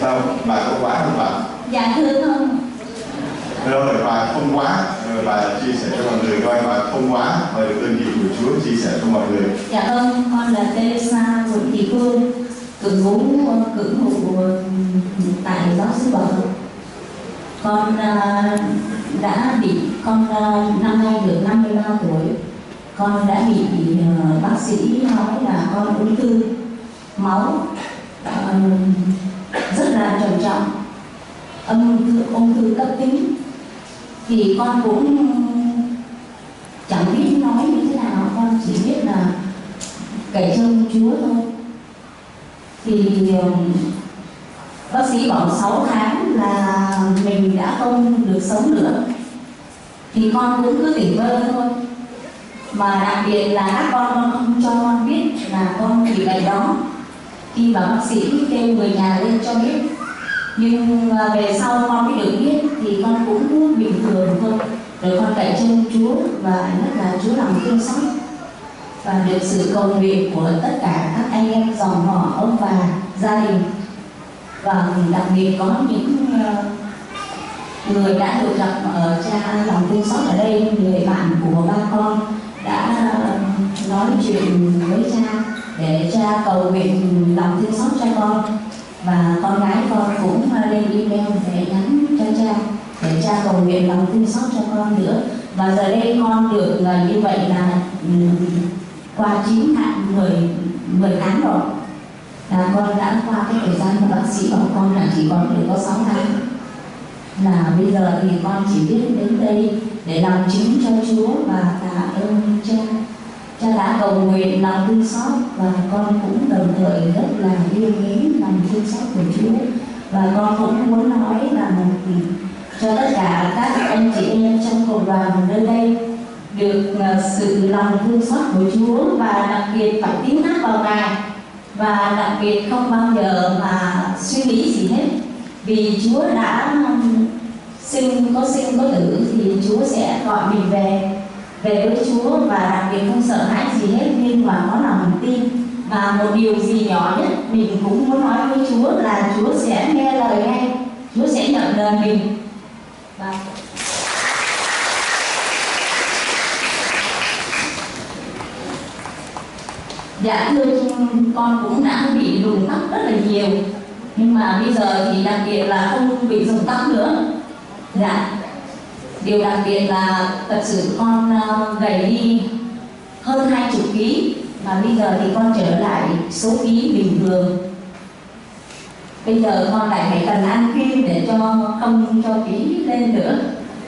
Đâu, bà có quá không bà? Dạ thưa không. Rồi bà không quá, rồi bà chia sẻ cho mọi người coi bà không quá, mời được đơn vị của Chúa chia sẻ cho mọi người. Dạ vâng, con là Teresa Nguyễn Thị Phương, cựu ngụ tại giáo xứ Bảo Lộc. Con năm nay được 53 tuổi. Con đã bị bác sĩ nói là con ung thư máu rất là trầm trọng, ung thư cấp tính. Thì con cũng chẳng biết nói như thế nào, con chỉ biết là cậy trông Chúa thôi. Thì bác sĩ bảo 6 tháng là mình đã không được sống nữa. Thì con cũng cứ tỉnh bơ thôi. Mà đặc biệt là các con không cho con biết là con bị bệnh đó. Khi mà bác sĩ kêu người nhà lên cho biết, nhưng về sau con mới được biết thì con cũng bình thường thôi. Rồi con cậy trông Chúa và nhất là Chúa lòng thương xót và được sự cầu nguyện của tất cả các anh em dòng họ, ông bà, gia đình. Và đặc biệt có những người đã được gặp ở cha lòng thương xót ở đây, người bạn của ba con đã nói chuyện với cha để cha cầu nguyện lòng thương xót cho con. Và con gái con cũng lên email để nhắn cho cha để cha cầu nguyện lòng thương xót cho con nữa. Và giờ đây con được như vậy là qua 9 hạn 10 tháng rồi. Là con đã qua cái thời gian mà bác sĩ bảo con là chỉ còn được có 6 tháng. Là bây giờ thì con chỉ biết đến đây để làm chứng cho Chúa và tạ ơn cha. Cha đã cầu nguyện lòng thương xót và con cũng đồng thời rất là yêu mến lòng thương xót của Chúa. Và con cũng muốn nói là cho tất cả các anh chị em trong cộng đoàn nơi đây được sự lòng thương xót của Chúa, và đặc biệt phải tín thác vào Ngài, và đặc biệt không bao giờ mà suy nghĩ gì hết, vì Chúa đã sinh có tử thì Chúa sẽ gọi mình về với Chúa, và đặc biệt không sợ hãi gì hết, nhưng mà có lòng tin. Và một điều gì nhỏ nhất mình cũng muốn nói với Chúa là Chúa sẽ nghe lời ngay, Chúa sẽ nhận lời mình. Và dạ thưa, con cũng đã bị rụng tóc rất là nhiều, nhưng mà bây giờ thì đặc biệt là không bị rụng tóc nữa. Dạ, điều đặc biệt là thật sự con gầy đi hơn 20 kg, mà bây giờ thì con trở lại số ký bình thường. Bây giờ con lại phải cần ăn kim để không cho ký lên nữa.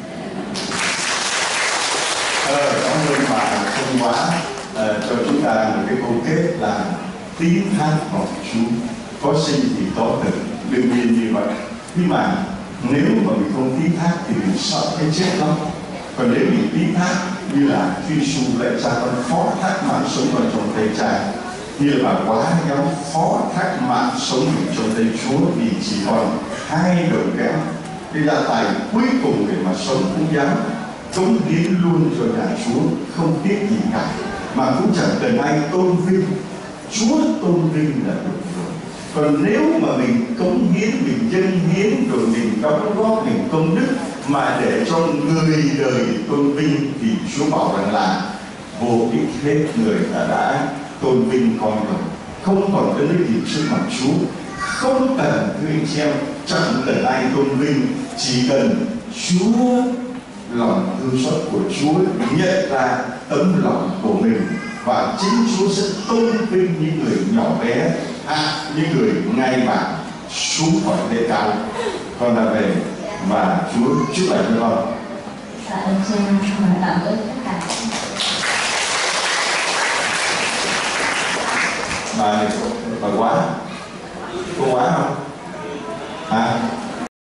Cảm ơn bà không quá cho chúng ta một cái câu kết là tín thác vào Chúa, có sinh thì có tử, đương nhiên như vậy. Nhưng mà nếu mà mình không tín thác thì mình sợ cái chết lắm. Còn nếu mình tín thác như là Chúa Giêsu lại cha con phó thác mạng sống vào trong tay cha, như là bà quá giáo phó thác mạng sống trong tay Chúa, vì chỉ còn 2 đồng kém cái gia tài cuối cùng để mà sống, cũng dám cống hiến luôn cho nhà Chúa, không tiếc gì cả, mà cũng chẳng cần ai tôn vinh. Chúa tôn vinh là được rồi. Còn nếu mà mình cống hiến, mình dâng hiến, rồi mình đóng góp, mình công đức mà để cho người đời tôn vinh, thì Chúa bảo rằng là vô ích hết, người đã tôn vinh con rồi, không còn cái lợi ích trước mặt Chúa. Không cần, thưa anh chị em, chẳng cần ai tôn vinh, chỉ cần Chúa, lòng thương xót của Chúa nhận ra tấm lòng của mình, và chính Chúa sẽ tôn vinh những người nhỏ bé, những người ngai vàng xuống khỏi lễ cao. Con đã về và Chúa chúc lành cho con. Tạ ơn cha, và cảm ơn tất cả. Bà quá, cô quá không?